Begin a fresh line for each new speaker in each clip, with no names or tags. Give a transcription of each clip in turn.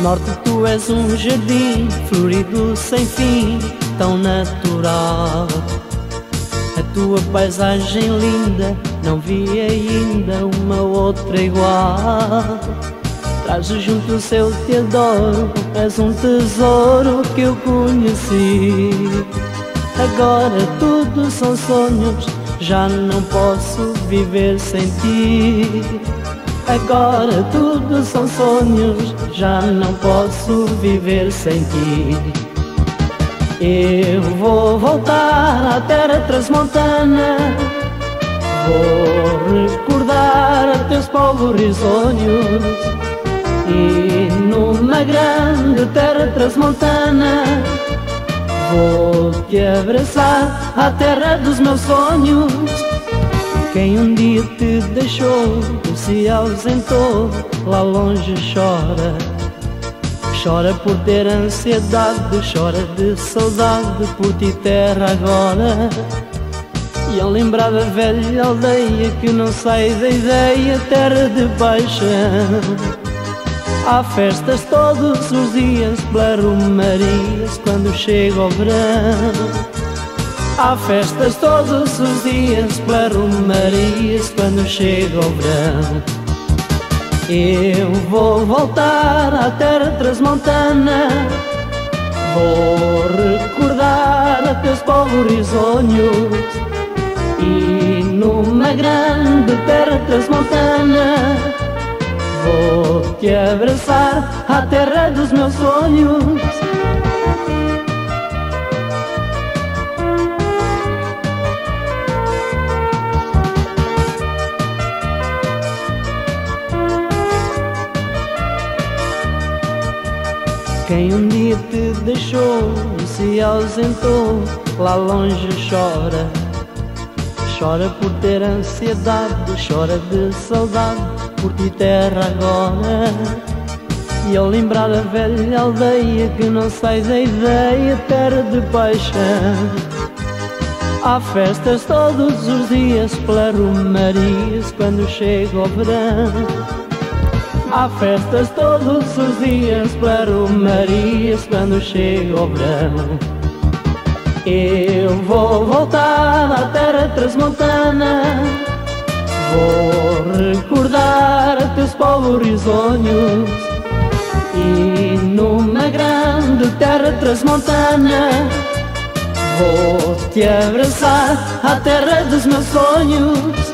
Norte, tu és um jardim florido sem fim, tão natural. A tua paisagem linda, não vi ainda uma outra igual. Trazes junto o céu, te adoro, és um tesouro que eu conheci. Agora tudo são sonhos, já não posso viver sem ti. Agora tudo são sonhos, já não posso viver sem ti. Eu vou voltar à terra transmontana, vou recordar teus povos risonhos, e numa grande terra transmontana vou te abraçar à terra dos meus sonhos. Quem um dia te deixou, se ausentou, lá longe chora. Chora por ter ansiedade, chora de saudade por ti terra agora. E ao lembrar da velha aldeia que não sai da ideia, terra de paixão. Há festas todos os dias pela romarias quando chega o verão. Há festas todos os dias pela romarias quando chega o verão. Eu vou voltar à terra transmontana, vou recordar teus povos risonhos, e numa grande terra transmontana vou te abraçar à terra dos meus sonhos. Quem um dia te deixou e se ausentou, lá longe chora. Chora por ter ansiedade, chora de saudade por ti terra agora. E ao lembrar da velha aldeia que não sai da ideia, terra de paixão. Há festas todos os dias pela romarias quando chega o verão. Há festas todos os dias pela romarias quando chega o verão. Eu vou voltar à terra transmontana, vou recordar teus povos risonhos, e numa grande terra transmontana vou te abraçar à terra dos meus sonhos.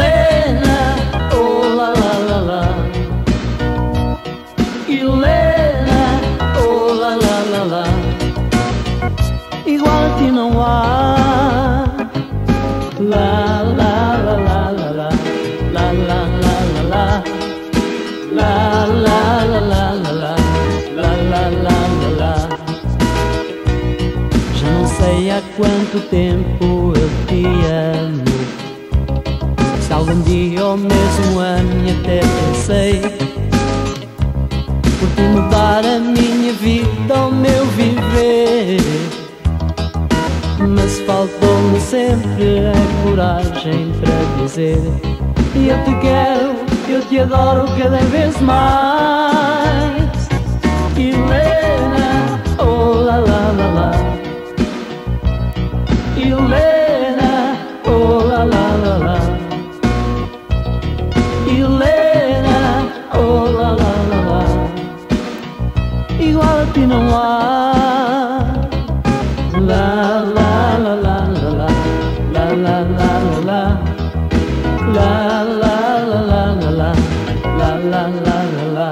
Helena, oh la la la la. Helena, oh la la la la. Igual a ti não há. La la la la la la. La la la la la. La la la la la la. La la la la la. Já não sei há quanto tempo eu te amo. Se algum dia ou mesmo ano até pensei por te mudar a minha vida, o meu viver. Mas faltou-me sempre a coragem para dizer: eu te quero, eu te adoro cada vez mais. Helena, oh la la la la. Helena, oh la la la la. Helena, oh la la la la. Igual a ti não há. La la la la la la. La la la la la. La la la la la la. La la la la la.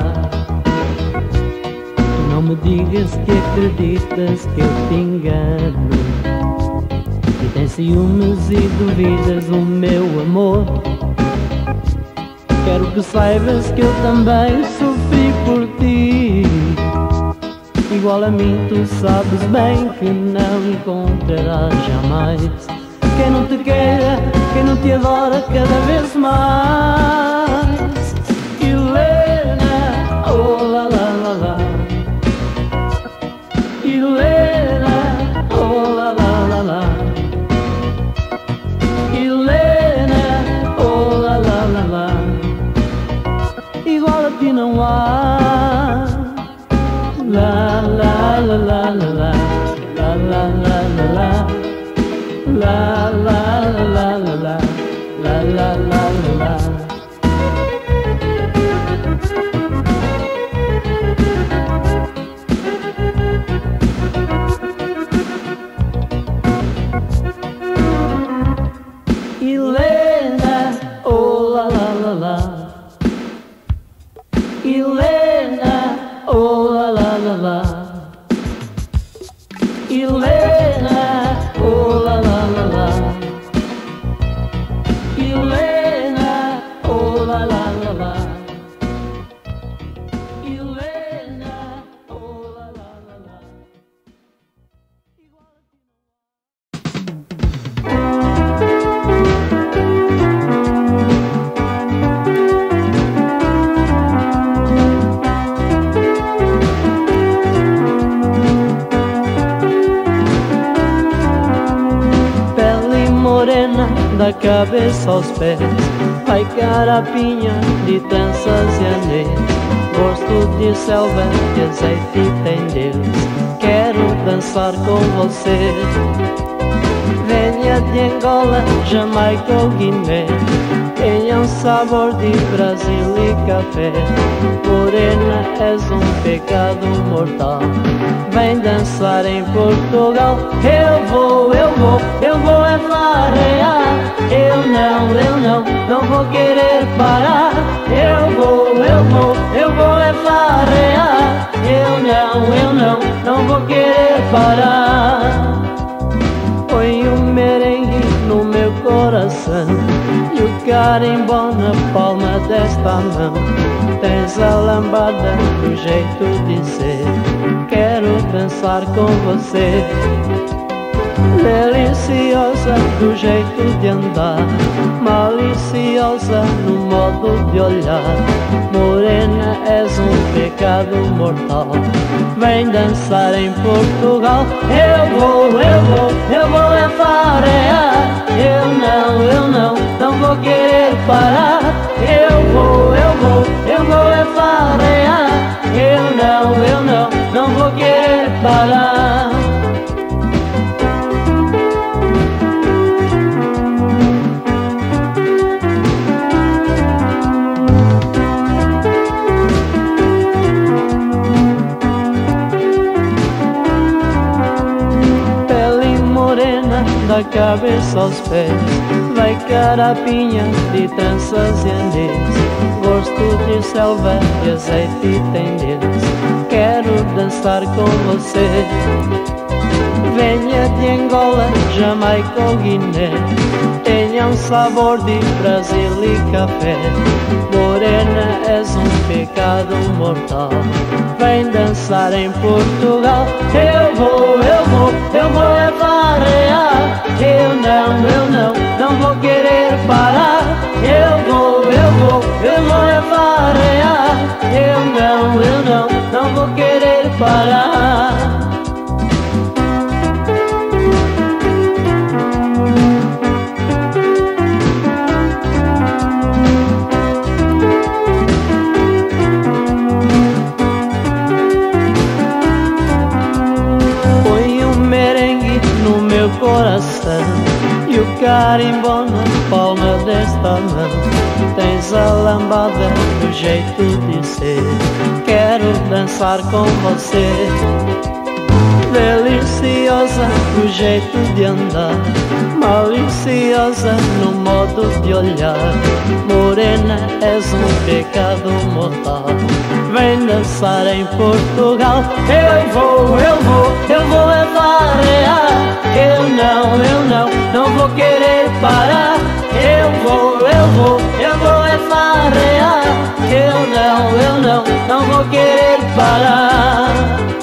Não me digas que acreditas que eu te engano e tens ciúmes e duvidas o meu amor. Quero que saibas que eu também sofri por ti. Igual a mim tu sabes bem que não encontrarás jamais quem não te queira, quem não te adora cada vez mais. Helena, oh la la la la. Helena, oh la la la la. Helena, oh la la la la. Igual a ti não há. La la la la la la. La la la la la. La la la la la la. La la la la la. Helena, oh la la la la. Helena, oh la la la la. Helena, oh la la la la. Helena, oh la la la la. Helena, oh la la la la. Morena, da cabeça aos pés, vai carapinha de tranças e anéis, gosto de selva, de azeite e tem Deus. Quero dançar com você. Venha de Angola, Jamaica ou Guiné, tenha um sabor de Brasil e café. Morena, és um pecado mortal, vem dançar em Portugal. Eu vou é farrear. Não vou querer parar. Eu vou é farrear. Não vou querer parar. Põe um merengue no meu coração e o carimbó na palma desta mão. Tens a lambada do jeito de ser, quero dançar com você. Deliciosa do jeito de andar, maliciosa no modo de olhar. Morena, és um pecado mortal, vem dançar em Portugal. Eu vou é farrear. Não vou querer parar. Eu vou é farrear. Não vou querer parar. Da cabeça aos pés, vai carapinha de tranças e anéis, gosto de selva, de azeite e tendês. Quero dançar com você. Venha de Angola, Jamaica ou Guiné, tenha um sabor de Brasil e café. Morena, és um pecado mortal, vem dançar em Portugal. Eu vou é farrear. Eu não vou querer parar. Eu vou é farrear. Eu não vou querer parar. Coração e o carimbó na palma desta mão. Tens a lambada do jeito de ser, quero dançar com você. Deliciosa do jeito de andar, maliciosa no modo de olhar. Morena, és um pecado mortal, vem dançar em Portugal. Eu vou é farrear. Eu não vou querer parar. Eu vou é farrear. Eu não vou querer parar.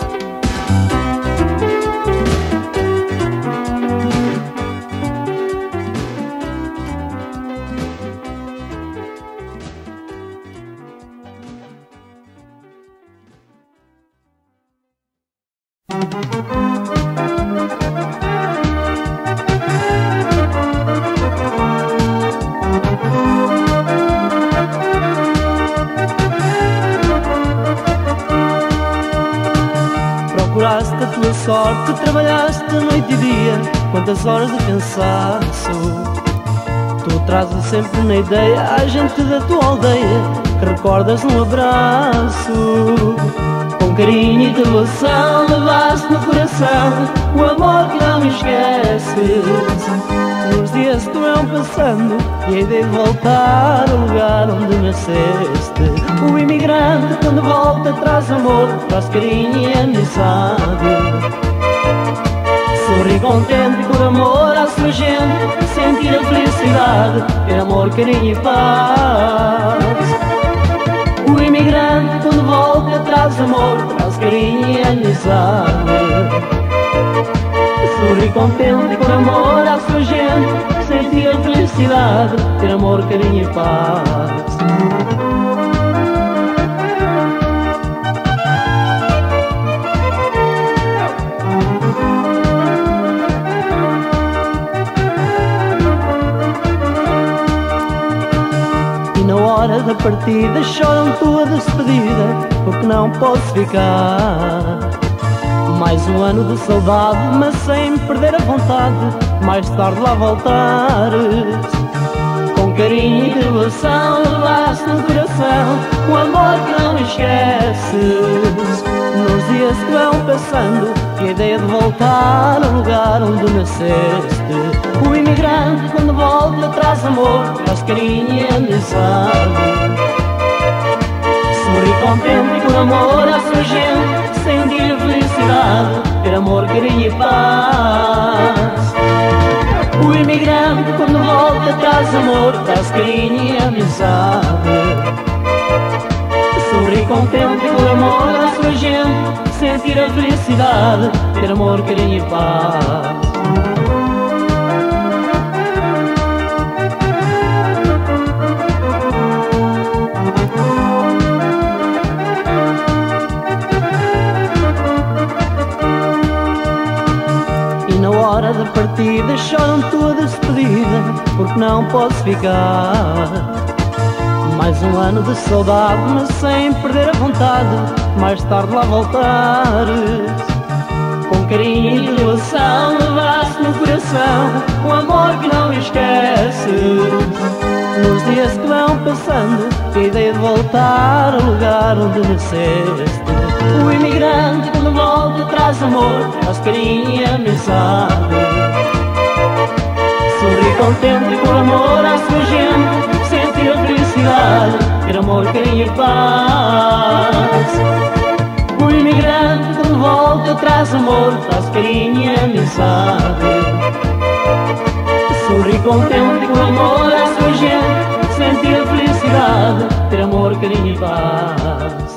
Procuraste a tua sorte, trabalhaste noite e dia, quantas horas de cansaço. Tu trazes sempre na ideia a gente da tua aldeia, que recordas num abraço. Com carinho e devoção levaste no coração o amor que não esqueces. Nos dias que vão passando e a ideia de voltar ao lugar onde nasceste. O imigrante quando volta traz amor, traz carinho e amizade. Sorri contente por amor à sua gente, sentir a felicidade, ter amor, carinho e paz. O imigrante quando volta traz amor, traz carinho e amizade. Sorri contente por amor à sua gente, sentir a felicidade, ter amor, carinho e paz. E na hora da partida choram tua despedida, porque não posso ficar. Mais um ano de saudade, mas sem perder a vontade, mais tarde lá voltares. Com carinho e devoção levaste no coração o amor que não esqueces. Nos dias que vão passando e a ideia de voltar ao lugar onde nasceste. O imigrante quando volta traz amor, traz carinho e amizade. Sorri contente por amor à sua gente, sentir a felicidade, ter amor, carinho e paz. O imigrante quando volta traz amor, traz carinho e amizade. Sorri contente por amor à sua gente, sentir a felicidade, ter amor, carinho e paz. Hora da partida choram tua despedida, porque não posso ficar. Mais um ano de saudade, mas sem perder a vontade, mais tarde lá voltares. Com carinho e devoção levaste no coração o amor que não esqueces. Nos dias que vão passando, a ideia de voltar ao lugar onde nasceste. O imigrante quando volta traz amor, traz carinho e amizade. Sorri contente por amor à sua gente, sentir a felicidade, ter amor, carinho e paz. Um imigrante que de volta traz amor, traz carinho e amizade. Sorri contente por amor à sua gente, sentir a felicidade, ter amor, carinho e paz.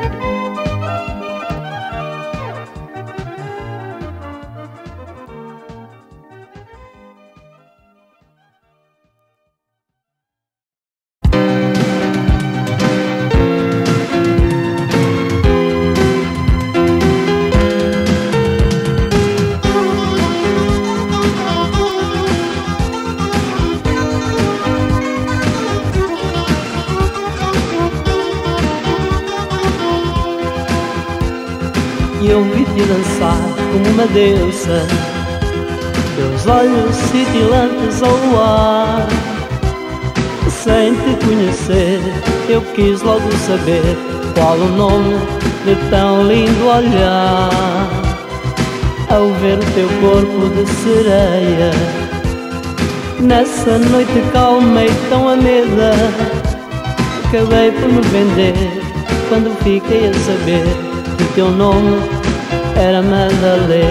Eu vi-te dançar como uma deusa, teus olhos cintilantes ao luar. Sem te conhecer, eu quis logo saber qual o nome de tão lindo olhar. Ao ver o teu corpo de sereia, nessa noite calma e tão ameda, acabei por me vender quando fiquei a saber que o teu nome era Madalena.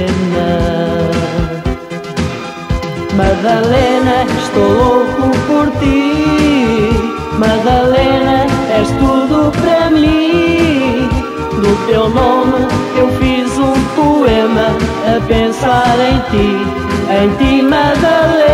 Madalena, estou louco por ti. Madalena, és tudo para mim. Do teu nome eu fiz um poema a pensar em ti, Madalena.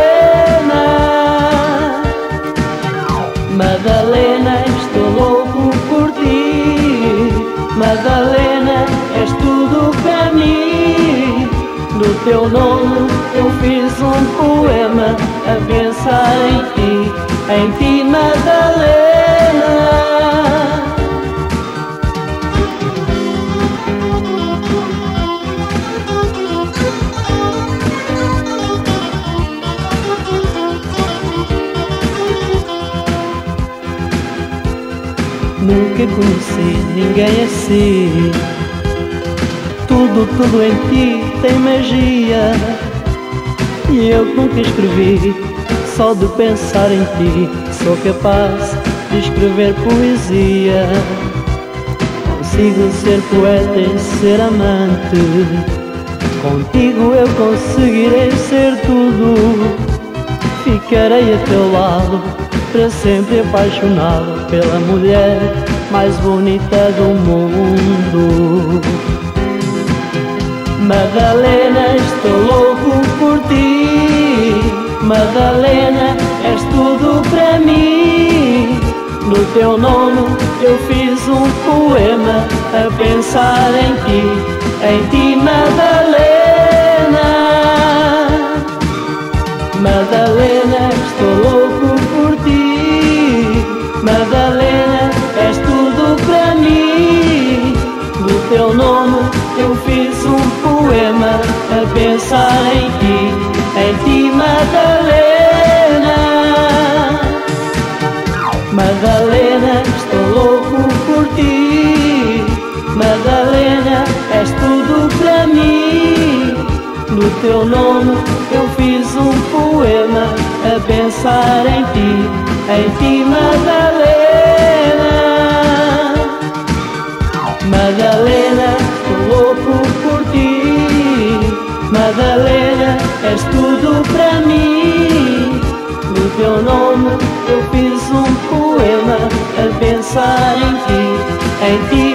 Madalena, estou louco por ti. Madalena, és tudo para mim. Do teu nome eu fiz um poema a pensar em ti, Madalena. Nunca conheci ninguém assim. Tudo em ti tem magia. E eu que nunca escrevi, só de pensar em ti sou capaz de escrever poesia. Consigo ser poeta e ser amante. Contigo eu conseguirei ser tudo. Ficarei a teu lado, para sempre apaixonado pela mulher mais bonita do mundo. Madalena, estou louco por ti. Madalena, és tudo para mim. No teu nome eu fiz um poema a pensar em ti, Madalena. Madalena, estou louco por ti. Madalena, és tudo para mim. Do teu nome eu fiz um poema a pensar em ti, Madalena. Madalena, estou louco por ti. Madalena, és tudo para mim. No teu nome eu fiz um poema a pensar em ti, Madalena. Madalena, estou louco por ti. Madalena, és tudo para mim. No teu nome eu fiz um poema a pensar em ti,